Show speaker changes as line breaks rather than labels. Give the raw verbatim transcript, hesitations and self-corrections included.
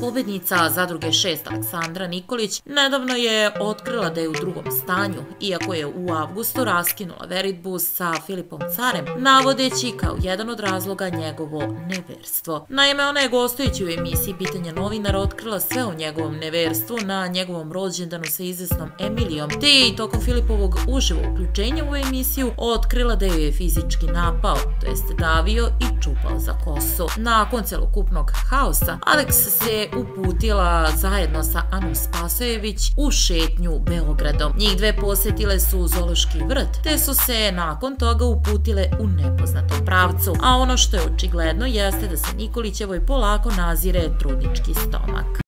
pobednica Zadruge šest Aleksandra Nikolić nedavno je otkrila da je u drugom stanju, iako je u avgustu raskinula veritbu sa Filipom Carem, navodeći kao jedan od razloga njegovo neverstvo. Naime, ona je gostujući u emisiji Pitanja novinara otkrila sve o njegovom neverstvu na njegovom rođendanu sa izvesnom Emilijom, te je i tokom Filipovog uživo uključenja u emisiju otkrila da je fizički napao, to jest davio i čupao za kosu. Nakon celokupnog haosa, Aleks se uputila zajedno sa Anom Spasojević u šetnju Beogradom. Njih dve posetile su zoološki vrt, te su se nakon toga uputile u nepoznatom pravcu. A ono što je očigledno jeste da se Nikolićevoj polako nazire trudnički stomak.